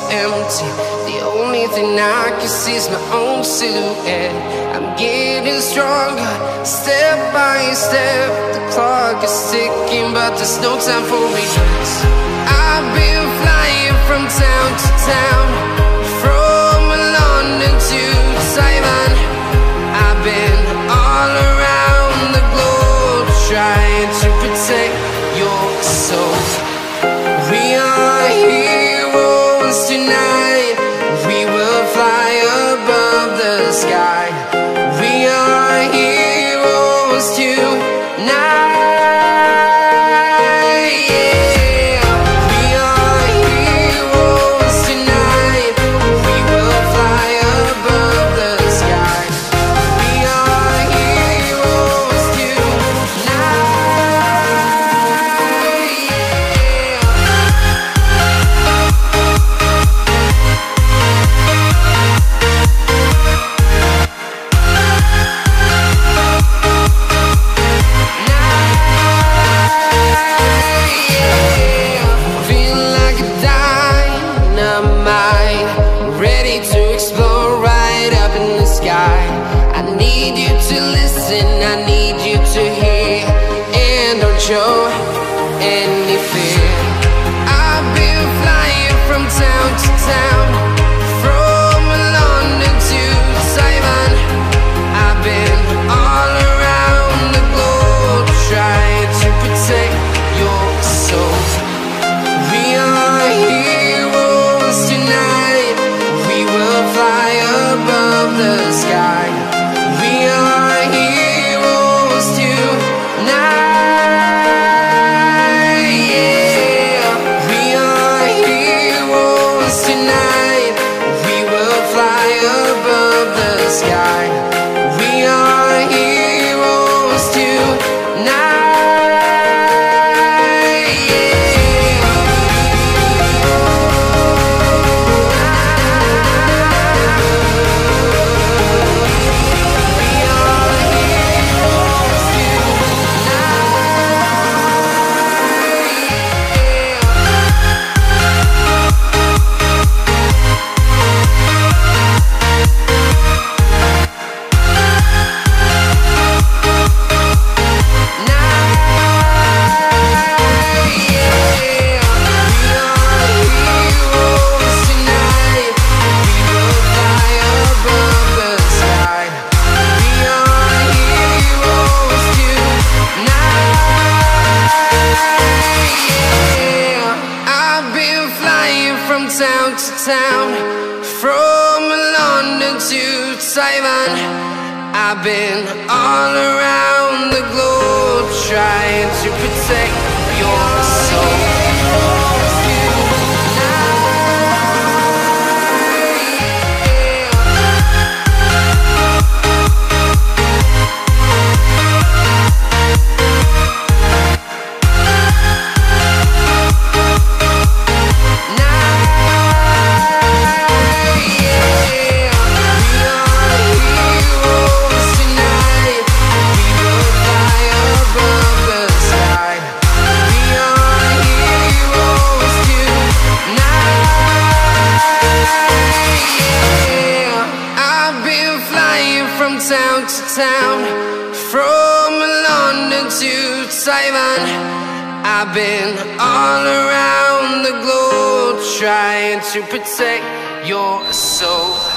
empty. The only thing I can see is my own silhouette. I'm getting stronger, step by step. The clock is ticking, but there's no time for regrets. I've been flying from town to town, from London to Taiwan. I've been all around the globe, trying to protect your soul. We are heroes tonight. We will fly above the sky. We are heroes tonight. Yeah. We are heroes tonight. We will fly above the sky. We are heroes tonight. I need you to listen, I need you to hear, and don't show any fear. I've been flying from town to town, from London to Taiwan. I've been all around the globe, trying to protect your soul. We are heroes tonight. We will fly above the sky. We are heroes tonight. Yeah. We are heroes tonight. We will fly above the sky. We are heroes tonight. Town to town, from London to Taiwan. I've been all around the globe, trying to protect your soul. Town to town, from London to Taiwan. I've been all around the globe, trying to protect your soul.